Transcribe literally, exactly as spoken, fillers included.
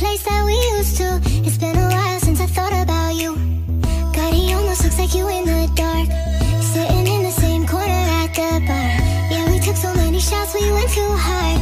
place that we used to. It's been a while since I thought about you. God, he almost looks like you in the dark, sitting in the same corner at the bar. Yeah, we took so many shots, we went too hard.